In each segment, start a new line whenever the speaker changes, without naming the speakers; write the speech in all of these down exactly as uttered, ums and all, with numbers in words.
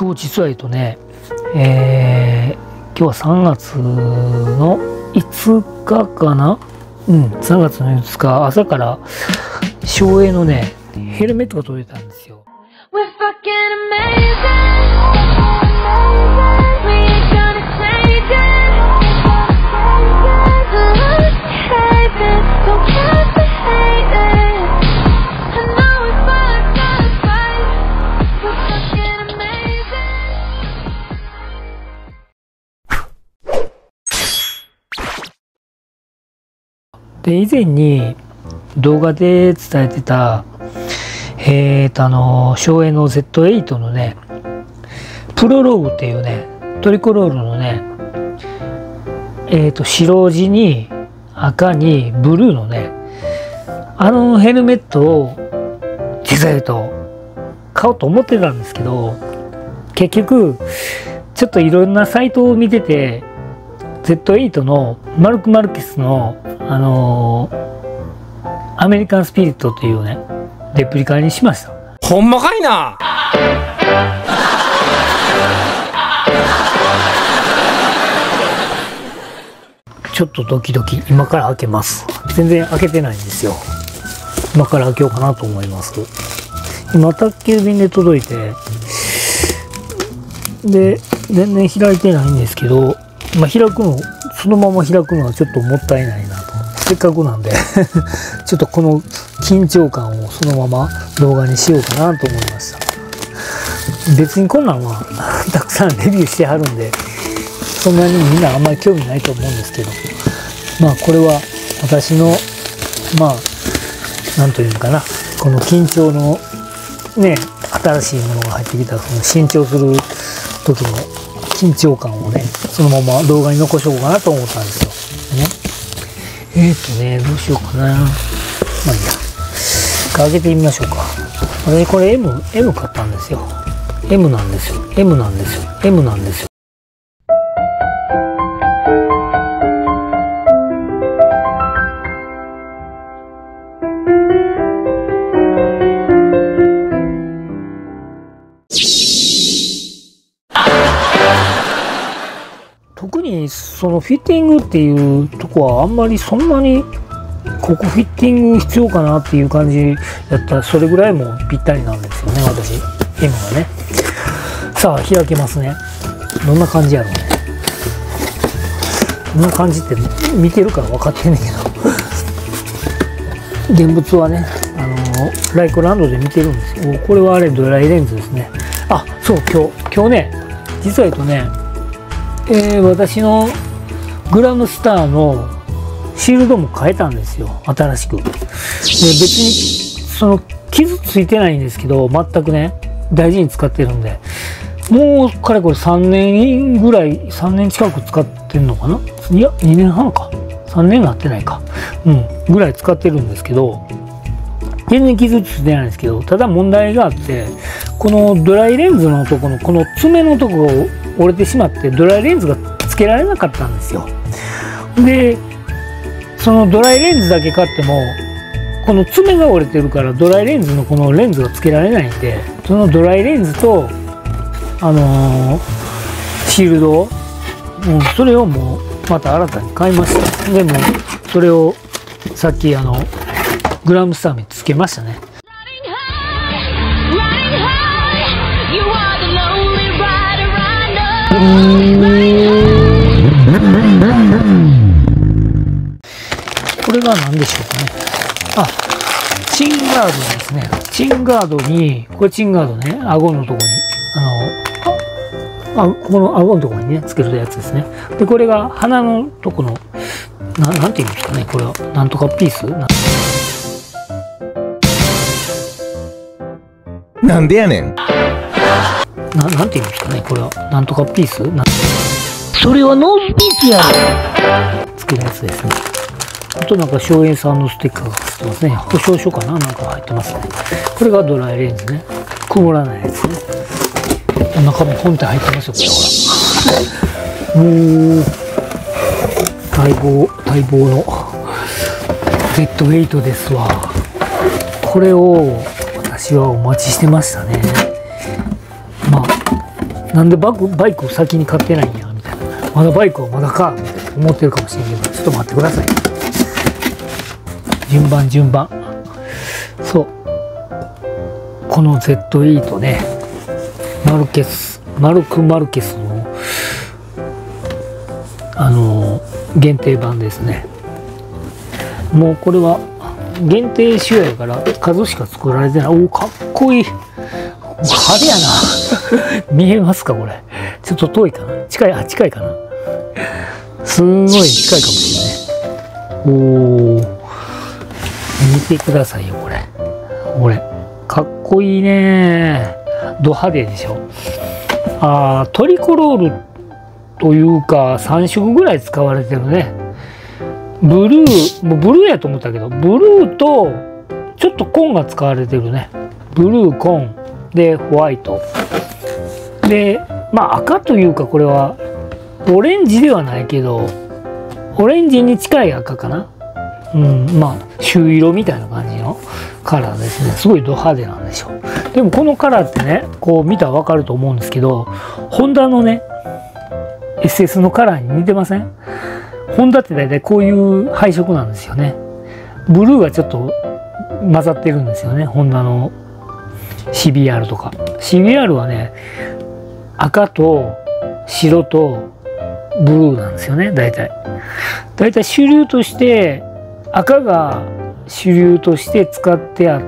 今日実はえっとね、えー、今日はさんがつのいつかかな、うん、さんがつのいつか朝から省エのねヘルメットが届いたんですよ。で以前に動画で伝えてたえーとあの省エの ゼットエイト のねプロローグっていうねトリコロールのねえーと白地に赤にブルーのねあのヘルメットを実際と買おうと思ってたんですけど、結局ちょっといろんなサイトを見てて ゼットエイト のマルク・マルケスのあのー、アメリカンスピリットというねレプリカにしました。
ほんまかいな。
ちょっとドキドキ。今から開けます。全然開けてないんですよ。今から開けようかなと思います。今宅急便で届いてで全然開いてないんですけど、まあ、開くのそのまま開くのはちょっともったいないなと。せっかくなんでちょっとこの緊張感をそのまま動画にしようかなと思いました。別にこんなんはたくさんレビューしてはるんでそんなにみんなあんまり興味ないと思うんですけど、まあこれは私のまあなんというのかな、この緊張のね新しいものが入ってきたその新調する時の緊張感をねそのまま動画に残しようかなと思ったんですよ。ね、えーとねどうしようかな。まあいいや。開けてみましょうか。私これ M、M 買ったんですよ。M なんですよ。M なんですよ。M なんですよ。特にそのフィッティングっていうとこはあんまりそんなにここフィッティング必要かなっていう感じやったらそれぐらいもぴったりなんですよね、私 M がね。さあ開けますね。どんな感じやろうね。こんな感じって見てるから分かってんねんけど現物はねあのライコランドで見てるんですよ。これはあれドライレンズですね。あ、そう今日今日ね実は言うとねえー、私のグラムスターのシールドも変えたんですよ、新しく。で別にその傷ついてないんですけど全くね大事に使ってるんで、もうかれこれさんねんぐらいさんねん近く使ってんのかな。いやにねんはんかさんねんなってないか、うんぐらい使ってるんですけど全然傷ついてないんですけど、ただ問題があって、このドライレンズのとこのこの爪のとこが折れてしまってドライレンズがつけられなかったんですよ。でそのドライレンズだけ買ってもこの爪が折れてるからドライレンズのこのレンズがつけられないんで、そのドライレンズとあのー、シールド、うん、それをもうまた新たに買いました。でもそれをさっきあのグラムスターにつけましたね。これが何でしょうかね。あ、チンガードですね。チンガードに、これチンガードね、顎のとこに、あの、あ、ここの顎のとこにね、つけるやつですね。で、これが鼻のとこの、ななんていうんですかね、これは、なんとかピースな
なんでやねん。
ななんていうんですかね、これは、なんとかピースなそれはノーピースやろつけるやつですね。あとなんか松園さんのステッカーが入ってますね。保証書かな、なんか入ってますね。これがドライレンズね。曇らないやつね。中も本体入ってますよ、これほら。もう待望待望の ゼットエイト ですわ。これを私はお待ちしてましたね。まあなんでバイクバイクを先に買ってないんやみたいな、まだバイクはまだかみたいな思ってるかもしれんけど、ちょっと待ってください。順番順番。そう、この ゼットイー とね、マルケスマルク・マルケスのあの限定版ですね。もうこれは限定仕様やから数しか作られてない。おお、かっこいい。派手やな見えますかこれ。ちょっと遠いかな、近い、あ、近いかな、すんごい近いかもしれない。おお、見てくださいよこれ。これかっこいいね。ド派手でしょ。あー、トリコロールというかさん色ぐらい使われてるね。ブルー、もうブルーやと思ったけど、ブルーとちょっと紺が使われてるね。ブルー、紺でホワイトで、まあ赤というか、これはオレンジではないけどオレンジに近い赤かな。うん、まあ朱色みたいな感じのカラーですね。すごいド派手なんでしょう。でもこのカラーってね、こう見たら分かると思うんですけど、ホンダのね エスエス のカラーに似てません？ホンダって大体こういう配色なんですよね。ブルーがちょっと混ざってるんですよね、ホンダの シービーアール とか。 シービーアール はね、赤と白とブルーなんですよね、大体。大体主流として赤が主流として使ってあって、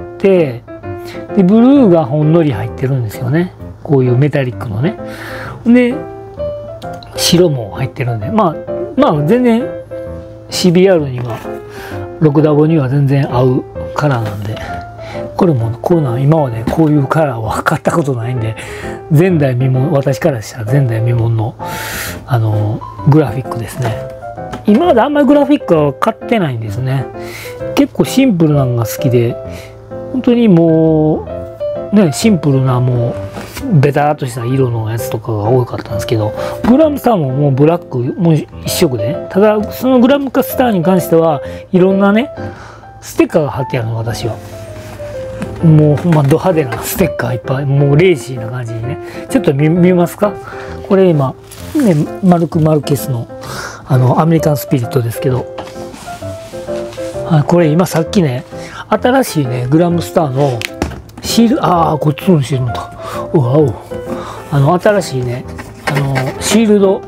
でブルーがほんのり入ってるんですよね、こういうメタリックのね。で白も入ってるんで、まあまあ全然 シービーアール にはろくダボには全然合うカラーなんで、これもこういうのは今までこういうカラーは買ったことないんで、前代未聞、私からしたら前代未聞のあのグラフィックですね。今まであんまりグラフィックは買ってないんですね。結構シンプルなのが好きで、本当にもうね、シンプルなもうベターっとした色のやつとかが多かったんですけど、グラムスターももうブラックもう一色でね。ただそのグラムスターに関してはいろんなねステッカーが貼ってあるの。私はもうほんまド派手なステッカーいっぱい、もうレーシーな感じにね。ちょっと 見, 見ますかこれ今ね、マルク・マルケスのあのアメリカンスピリットですけど、あ、これ今さっきね、新しいねグラムスターのシール、ああこっちのシールだ、うわお、あの新しいね、あのシールド、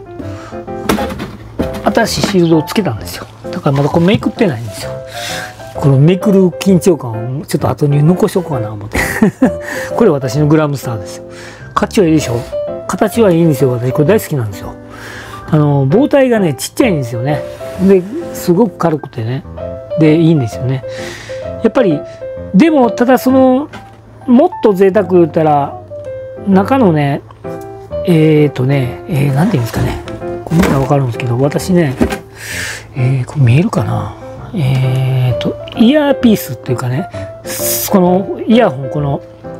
新しいシールドをつけたんですよ。だからまだこれめくってないんですよ。このめくる緊張感をちょっと後に残しとこうかな思ってこれ私のグラムスターですよ。価値はいいでしょ、形はいいんですよ。私これ大好きなんですよ。あの棒体がねちっちゃいんですよね。ですごく軽くてね、でいいんですよね。やっぱりでもただそのもっと贅沢言ったら中のね、えっ、ー、とね、えー、なんていうんですかね、これ見たら分かるんですけど、私ね、えー、これ見えるかな、えっ、ー、とイヤーピースっていうかね、このイヤホン、この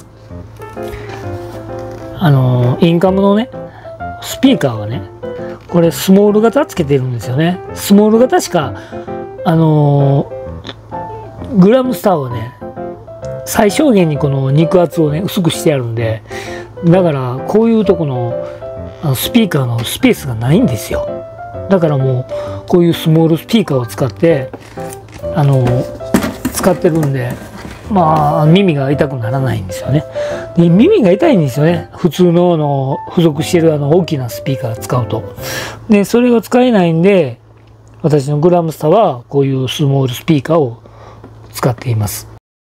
あのインカムのねスピーカーがね、これスモール型つけてるんですよね。スモール型しかあのー、グラムスターはね最小限にこの肉厚をね薄くしてあるんで、だからこういうとこのあのスピーカーのスペースがないんですよ。だからもうこういうスモールスピーカーを使ってあの使ってるんで、まあ耳が痛くならないんですよね。で耳が痛いんですよね、普通のあの付属してるあの大きなスピーカーを使うと。でそれが使えないんで、私のグラムスターはこういうスモールスピーカーを使っています。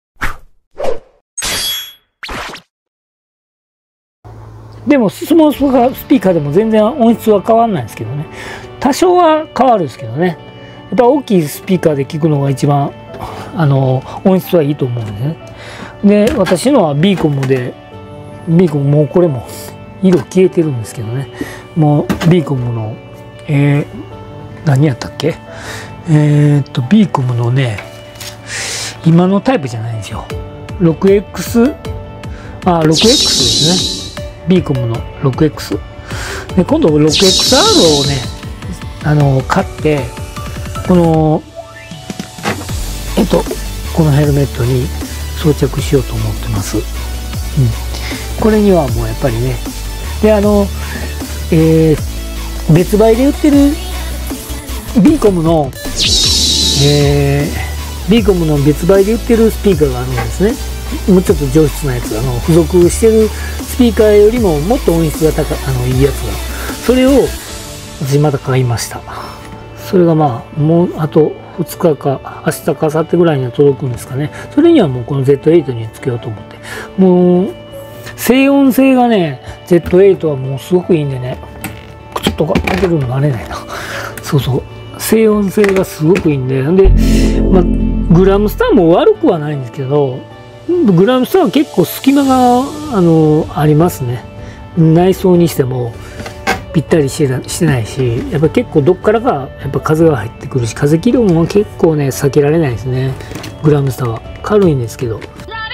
でもスモールスピーカーでも全然音質は変わんないですけどね。多少は変わるんですけどね。やっぱ大きいスピーカーで聞くのが一番あの音質はいいと思うんですね。で私のはビーコムで、ビーコムもうこれも色消えてるんですけどね、もうビーコムの、えー、何やったっけ、えー、っとビーコムのね今のタイプじゃないんですよ。 ろくエックス、 あ ろくエックス ですね。ビーコムの ろくエックス で、今度 ろくエックスアール をねあの買って、このえっとこのヘルメットに装着しようと思ってます。うん、これにはもうやっぱりねで、あの、えー、別売で売ってるビーコムの、えー、ビーコムの別売で売ってるスピーカーがあるんですね。もうちょっと上質なやつ、あの付属してるスピーカーよりももっと音質が高い、あのいいやつが、それを私また買いました。それがまあもうあとふつかか明日か明後日ぐらいには届くんですかね。それにはもうこの ゼットエイト につけようと思って、もう静音性がね ゼットエイト はもうすごくいいんでね、ちょっと開けるの慣れないな。そうそう、静音性がすごくいいんで、で、まあ、グラムスターも悪くはないんですけど、グラムスターは結構隙間があのありますね。内装にしてもぴったりしてしてないし、やっぱ結構どっからかやっぱ風が入ってくるし、風切り音は結構ね避けられないですね。グラムスターは軽いんですけど。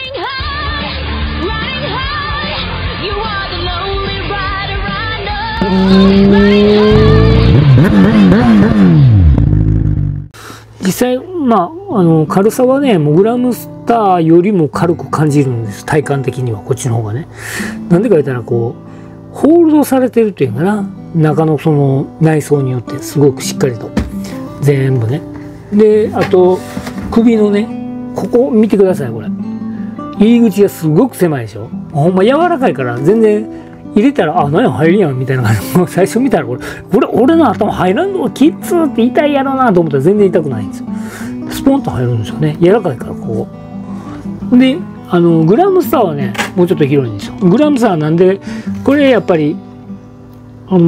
実際まああの軽さはね、もうグラムスターよりも軽く感じるんです、体感的には。こっちの方がね、なんでか言ったらこうホールドされてるっていうかな、中のその内装によってすごくしっかりと全部ね。で、あと首のね、ここ見てください、これ入り口がすごく狭いでしょ。ほんま柔らかいから全然入れたら、あ、何や入るやんみたいな感じ。もう最初見たらこれこれ俺の頭入らんのキッズって痛いやろなと思ったら全然痛くないんですよ。スポンと入るんですよね、柔らかいから。こうで、あのグラムスターはねもうちょっと広いんですよ。グラムスターなんで、これやっぱり、うん、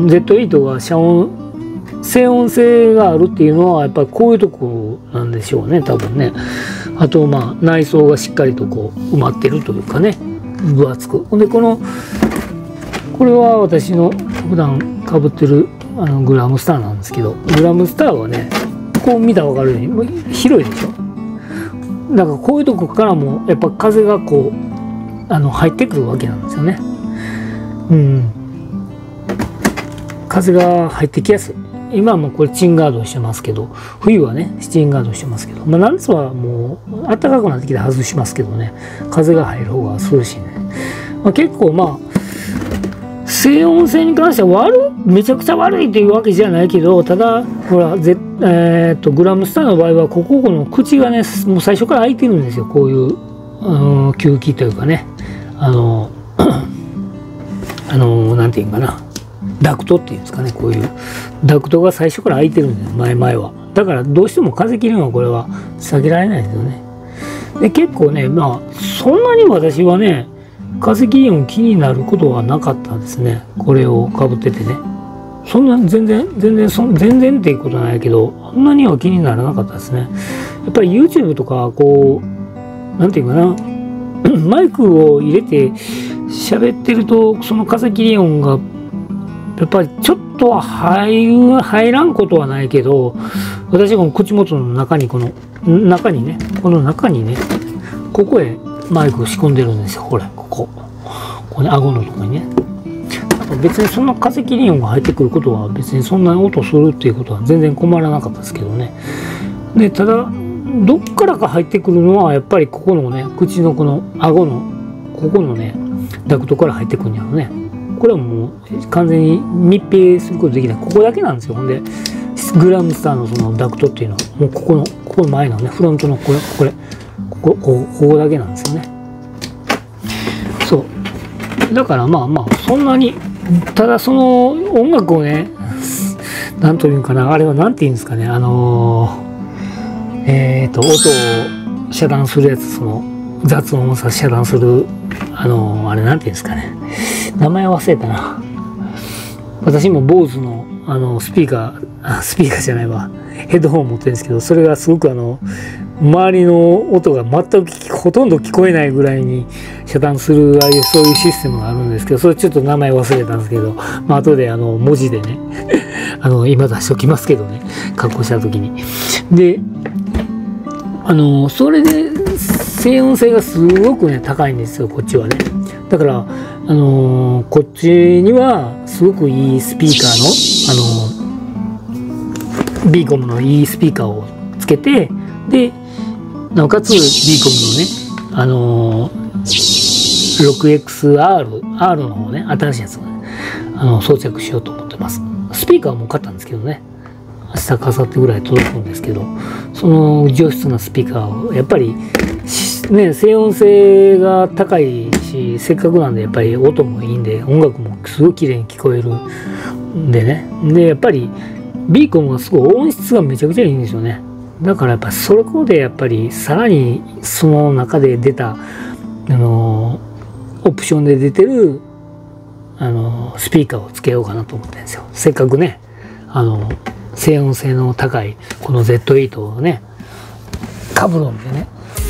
ゼットエイト が遮音静音性があるっていうのはやっぱりこういうとこなんでしょうね、多分ね。あとまあ内装がしっかりとこう埋まってるというかね、分厚く。で、このこれは私の普段かぶってるあのグラムスターなんですけど、グラムスターはね、こう見たら分かるようにもう広いでしょ。だからこういうとこからもやっぱ風がこうあの入ってくるわけなんですよね。うん、風が入ってきやすい。今はもうこれチンガードしてますけど、冬はねチンガードしてますけど、まあ、夏はもう暖かくなってきて外しますけどね、風が入る方が涼しいね。まあ、結構まあ静音性に関しては悪い、めちゃくちゃ悪いというわけじゃないけど、ただほら、ぜえー、っとグラムスターの場合はここの口がねもう最初から開いてるんですよ。こういう、あの吸気というかね、あのあのなんていうかな、ダクトっていうんですかね、こういうダクトが最初から開いてるんですよ、前々は。だからどうしても風切りはこれは避けられないですよね。で、結構ね、まあそんなに私はね風切り音気になることはなかったですね、これをかぶっててね。そんな全然全然そ全然っていうことはないけど、そんなには気にならなかったですね。やっぱり YouTube とかこうなんていうかなマイクを入れて喋ってると、その風切り音がやっぱりちょっとは入る入らんことはないけど、私この口元の中にこの中にねこの中にねここへマイクを仕込んでるんですよ。これここここね、顎のところにね。別にそんな風切り音が入ってくることは別にそんな音するっていうことは全然困らなかったですけどね。で、ただどっからか入ってくるのはやっぱりここのね口のこの顎のここのねダクトから入ってくるんやろね。これはもう完全に密閉することできない、ここだけなんですよ。ほんでグラムスターのそのダクトっていうのはもうここのここの前のねフロントのこれこれこここここだけなんですよね。そうだからまあまあそんなに、ただその音楽をねなんというかな、あれはなんていうんですかね、あのー、えっと音を遮断するやつ、その雑音をさ遮断するあのー、あれなんていうんですかね、名前忘れたな。私も ボーズ のあのスピーカーあスピーカーじゃないわヘッドホン持ってるんですけど、それがすごくあの周りの音が全くほとんど聞こえないぐらいに遮断する、ああいうそういうシステムがあるんですけど、それちょっと名前忘れたんですけど、まあ後であの文字でねあの今出しておきますけどね、加工した時に。で、あのそれで静音性がすごくね高いんですよ、こっちはね。だからあのこっちにはすごくいいスピーカーのあのビーコムのいいスピーカーをつけて、でなおかつ ビーコムのねあのろくエックスアール、R の方ね、新しいやつをね、あの装着しようと思ってます。スピーカーも買ったんですけどね、明日か明後日ぐらい届くんですけど、その上質なスピーカーをやっぱりね、静音性が高いし、せっかくなんでやっぱり音もいいんで、音楽もすごい綺麗に聞こえるんでね。でやっぱりビーコムがすごい音質がめちゃくちゃいいんですよね。だからやっぱそれこでやっぱりさらにその中で出たあのオプションで出てるあのスピーカーをつけようかなと思ってるんですよ。せっかくね、あの静音性の高いこの ゼットエイト をねかぶるんでね。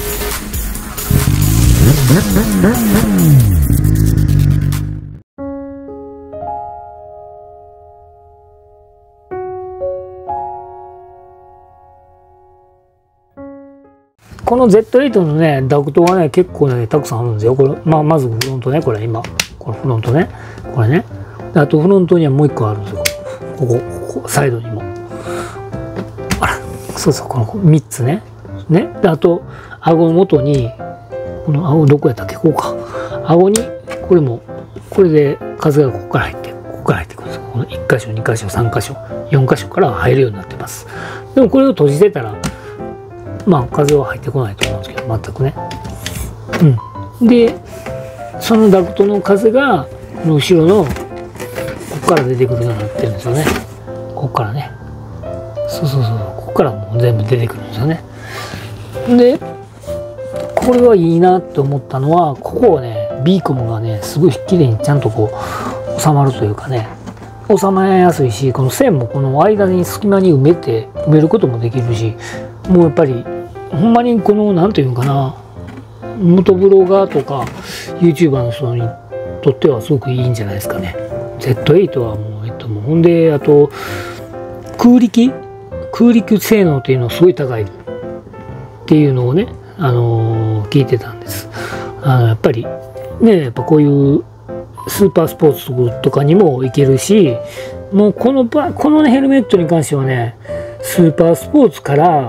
この ゼットエイト のねダクトがね結構ねたくさんあるんですよ。これ、まあ、まずフロントね、これ今このフロントね、これね、あとフロントにはもう一個あるんですよ。ここここサイドにも、あらそうそう、このみっつねね、であと顎の元に、この顎どこやったっけ、こうか、顎にこれもこれで風がここから入ってここから入ってくるんですよ。このいっ箇所に箇所さん箇所よん箇所から入るようになってます。でもこれを閉じてたらまあ風は入ってこないと思うんですけど、全くね。うん。でそのダクトの風がこの後ろのここから出てくるようになってるんですよね。ここからね。そうそうそう、ここからもう全部出てくるんですよね。でこれはいいなって思ったのは、ここをねビーコムがねすごい綺麗にちゃんとこう収まるというかね、収まりやすいし、この線もこの間に隙間に埋めて埋めることもできるし、もうやっぱりほんまにこのなんていうのかな、元ブロガーとか YouTuber の人にとってはすごくいいんじゃないですかね。 ゼットエイト はもうえっともうほんで、あと空力空力性能っていうのがすごい高いっていうのをね、あのー、聞いてたんです。あのやっぱりね、やっぱこういうスーパースポーツとかにもいけるし、もうこのバこの、ね、ヘルメットに関してはね、スーパースポーツから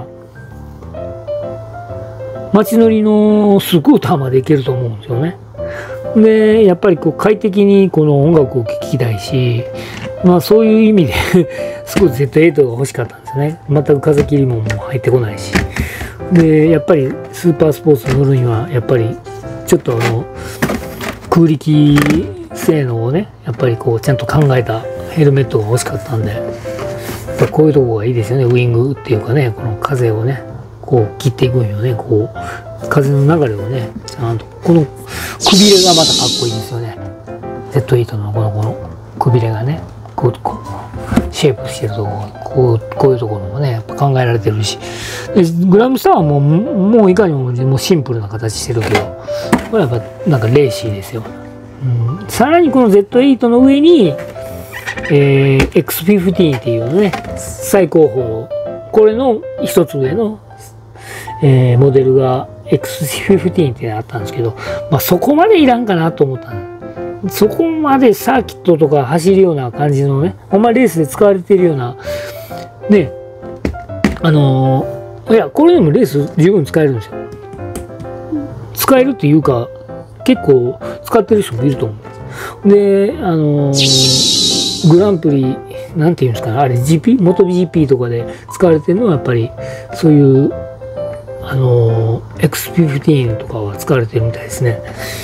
街乗りのスクーターまでいけると思うんですよね。でやっぱりこう快適にこの音楽を聴きたいし、まあそういう意味ですごい ゼットエイト が欲しかったんですね。全く風切りももう入ってこないし、でやっぱりスーパースポーツ乗るにはやっぱりちょっとあの空力性能をねやっぱりこうちゃんと考えたヘルメットが欲しかったんで、やっぱこういうとこがいいですよね。ウィングっていうかね、この風をねこう切っていくんよね。こう風の流れをねちゃんと、このくびれがまたかっこいいですよね。 ゼットエイト のこのこのくびれがね、こうこうシェイプしてるとこ、こうこういうところもねやっぱ考えられてるし、でグラムスターはもうもういかにももうシンプルな形してるけど、これはやっぱなんかレーシーですよ。うん、さらにこの ゼットエイト の上に、えー、エックスフィフティーン っていうね最高峰、これの一つ上の、えー、モデルが エックスフィフティーン ってあったんですけど、まあそこまでいらんかなと思ったの。そこまでサーキットとか走るような感じのね、ほんまレースで使われてるようなね、あのー、いやこれでもレース十分使えるんですよ。使えるっていうか結構使ってる人もいると思うんです。であのー、グランプリなんていうんですかね、あれ ジーピー 元 ジーピー とかで使われてるのはやっぱりそういうあのー、エックスフィフティーン とかは使われてるみたいですね。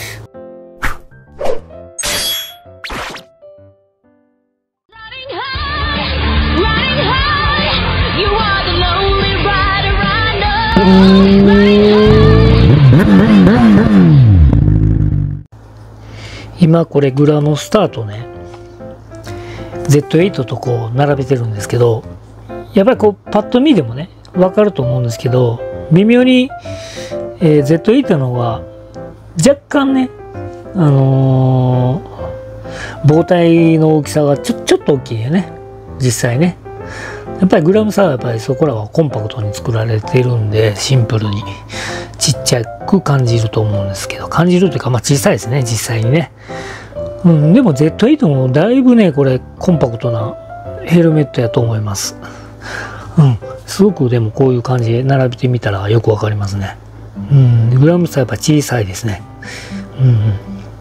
今これグラムスターとね ゼットエイト とこう並べてるんですけど、やっぱりこうパッと見でもね分かると思うんですけど、微妙に、えー、ゼットエイト の方が若干ね、あのー、膨体の大きさがちょちょっと大きいよね実際ね。やっぱりグラムスターはやっぱりそこらはコンパクトに作られてるんで、シンプルにちっちゃく感じると思うんですけど、感じるというかまあ小さいですね実際にね。うん、でも ゼットエイト もだいぶねこれコンパクトなヘルメットやと思います。うん、すごくでもこういう感じで並べてみたらよくわかりますね。うん、グラムスターやっぱ小さいですね。うん、うん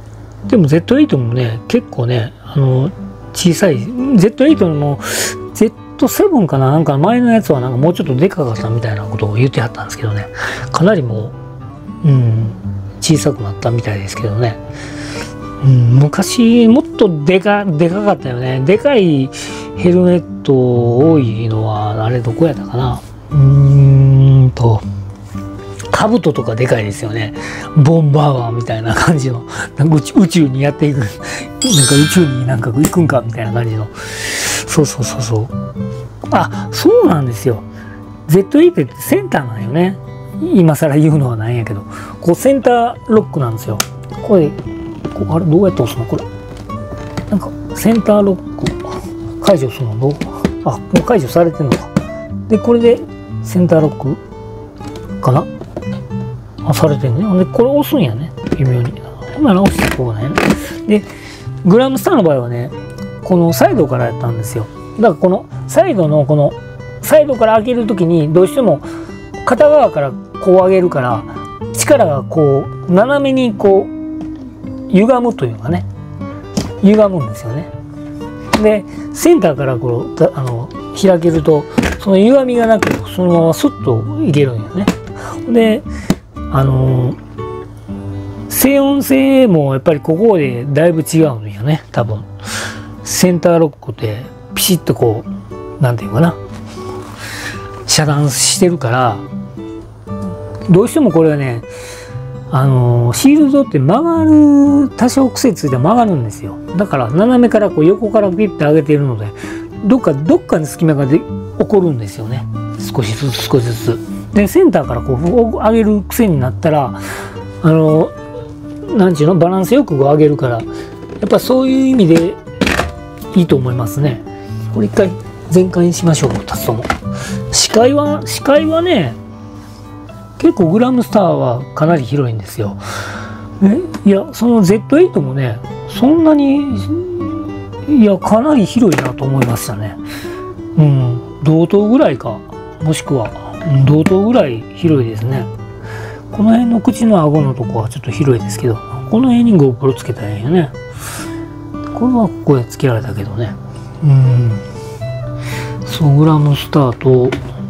でも ゼットエイト もね結構ねあの小さい ゼットエイト の ゼットセブン かな、なんか前のやつはなんかもうちょっとでかかったみたいなことを言ってはったんですけどね、かなりもう、うん、小さくなったみたいですけどね、うん、昔もっとでかでかかったよね。でかいヘルメット多いのはあれどこやったかな、うーんと兜とかでかいですよね。ボンバーワーみたいな感じの、なんか宇宙にやっていく、なんか宇宙になんか行くんかみたいな感じの。そうそうそうそう。あ、そうなんですよ。ゼットエイト ってセンターなんよね。今更言うのはなんやけど、こうセンターロックなんですよ。これ、こうあれどうやって押すのこれ。なんかセンターロック解除するのどう？あ、もう解除されてるのか。で、これでセンターロックかな。あ、されてんね。で、これ押すんやね。微妙に。ほんなら押した方がね。で、グラムスターの場合はね、このサイドからやったんですよ。だからこのサイドのこのサイドから開けるときにどうしても片側からこう上げるから力がこう斜めにこう歪むというかね、歪むんですよね。で、センターからこうあの開けるとその歪みがなくそのままスッといけるんよね。で、あの静音性もやっぱりここでだいぶ違うんよね、多分。センターロックってピシッとこうなんていうかな遮断してるから、どうしてもこれはねあのシールドって曲がる、多少癖ついて曲がるんですよ。だから斜めからこう横からピッて上げているのでどっかどっかに隙間がで起こるんですよね、少しずつ少しずつ。でセンターからこう上げる癖になったらあのなんちゅうのバランスよく上げるから、やっぱそういう意味でいいと思いますね。これ一回全開にしましょう。立つとも視界は視界はね結構グラムスターはかなり広いんですよ。えいやその ゼットエイト もねそんなにいやかなり広いなと思いましたね。うん同等ぐらいかもしくは同等ぐらい広いですね。この辺の口の顎のとこはちょっと広いですけど、この辺に GoPro つけたらいいよね。これはここでつけられたけどね。うん。そう、グラムスターと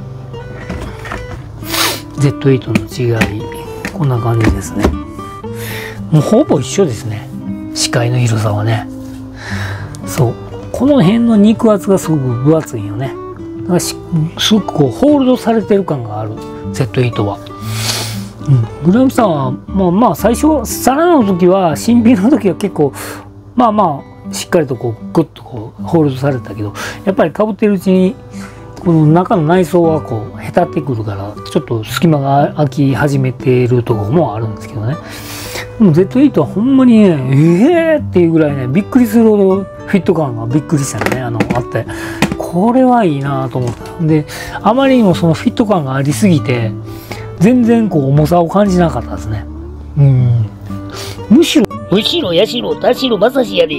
ゼットエイト の違い、こんな感じですね。もうほぼ一緒ですね。視界の広さはね。そう。この辺の肉厚がすごく分厚いよね。だからしすごくこうホールドされてる感がある ゼットエイト は。うん、グラムスターはまあまあ最初皿の時は新品の時は結構まあまあしっかりとこうグッとこうホールドされてたけど、やっぱりかぶってるうちにこの中の内装はこうへたってくるからちょっと隙間が空き始めているところもあるんですけどね。でも ゼットエイト はほんまにねええー、っていうぐらいねびっくりするほどフィット感がびっくりしたねあのあって、これはいいなと思った。であまりにもそのフィット感がありすぎて全然こう重さを感じなかったですね。うん。むしろ、
むしろ、やしろ、たしろ、まさしやで。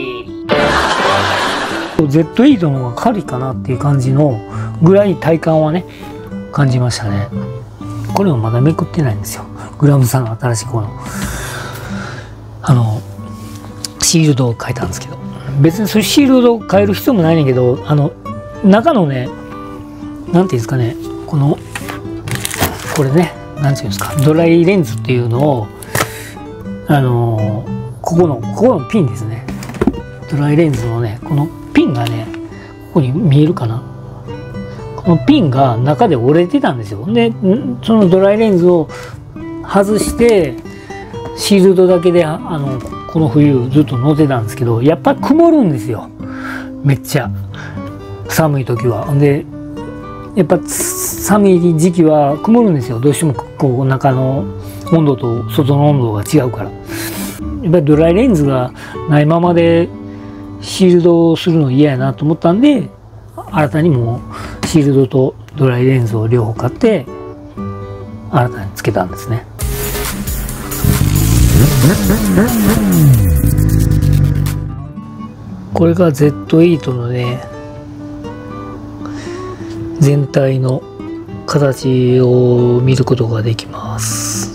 ゼットエイト の方が軽いかなっていう感じのぐらい体感はね、感じましたね。これもまだめくってないんですよ。グラムさんの新しいこの、あの、シールドを変えたんですけど。別にそういうシールドを変える必要もないねんけど、あの、中のね、なんていうんですかね、この、これね、なんていうんですか、ドライレンズっていうのをあのー、ここのここのピンですね。ドライレンズのねこのピンがねここに見えるかな。このピンが中で折れてたんですよ。でそのドライレンズを外してシールドだけであのこの冬ずっと乗ってたんですけど、やっぱり曇るんですよ。めっちゃ寒い時は。でやっぱ寒い時期は曇るんですよ。どうしてもこう中の温度と外の温度が違うから。やっぱりドライレンズがないままでシールドをするの嫌やなと思ったんで、新たにもうシールドとドライレンズを両方買って新たにつけたんですね。これが ゼットエイト のね全体の形を見ることができます。